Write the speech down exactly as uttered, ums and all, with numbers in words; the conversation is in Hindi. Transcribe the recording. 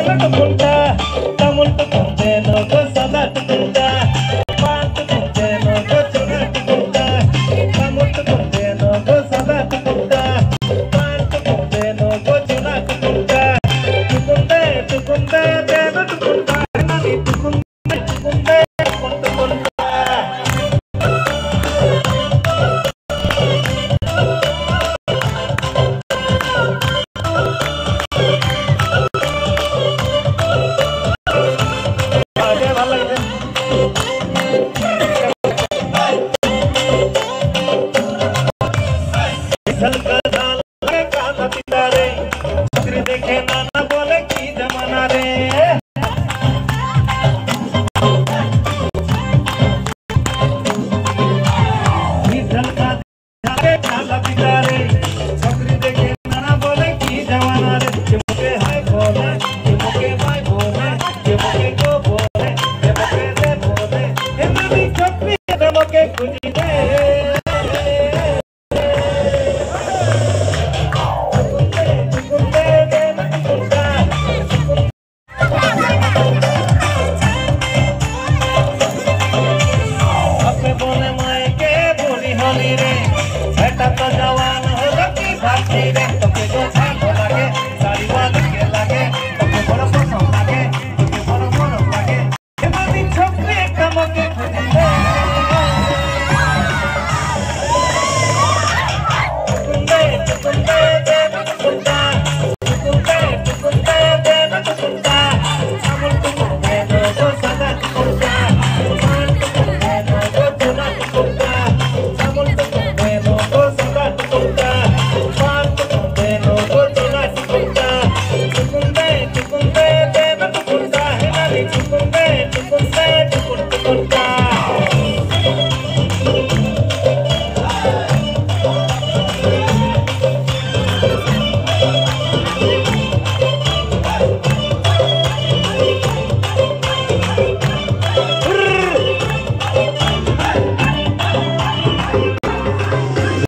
తేలటుకుంటా తములుకుంటే నోకు సదట్టుకుంటా పాటుకుంటే నోకు చెదట్టుకుంటా తములుకుంటే నోకు సదట్టుకుంటా పాటుకుంటే నోకు చెదట్టుకుంటా తుకుందే తుకుందే తేలటుకుంటా నని తుకుందే తుకుందే కుంటుకుంటా देखे नाना बोले की जमाना रे खाला पिता रे छकरी देखे नाना बोले की जमाना रे के मुके हाय बोले के मुके भाई बोले के मुके को बोले के मुके रे बोले ए नदी छकरी दे मुके खुजी दे